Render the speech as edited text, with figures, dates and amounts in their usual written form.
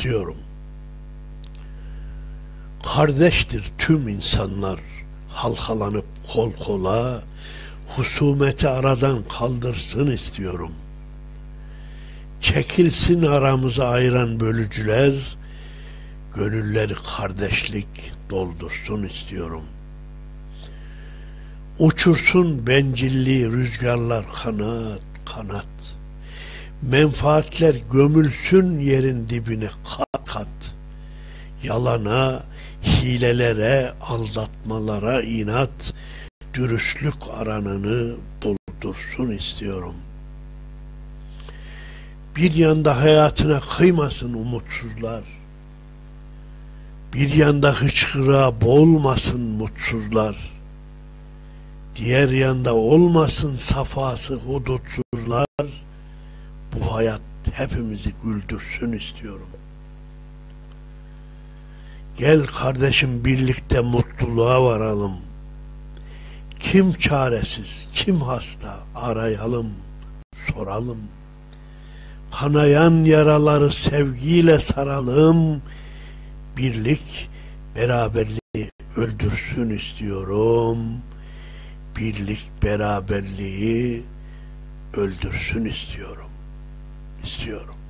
istiyorum. Kardeştir tüm insanlar, halkalanıp kol kola, husumeti aradan kaldırsın istiyorum. Çekilsin aramızı ayıran bölücüler, gönülleri kardeşlik doldursun istiyorum. Uçursun bencilliği rüzgarlar kanat kanat, menfaatler gömülsün yerin dibine kat kat. Yalana, hilelere, aldatmalara inat, dürüstlük arananı buldursun istiyorum. Bir yanda hayatına kıymasın umutsuzlar, bir yanda hıçkırığa boğulmasın mutsuzlar, diğer yanda olmasın safası hudutsuzlar, bu hayat hepimizi güldürsün istiyorum. Gel kardeşim birlikte mutluluğa varalım. Kim çaresiz, kim hasta arayalım, soralım. Kanayan yaraları sevgiyle saralım. Birlik, beraberliği öldürsün istiyorum. Birlik, beraberliği öldürsün istiyorum.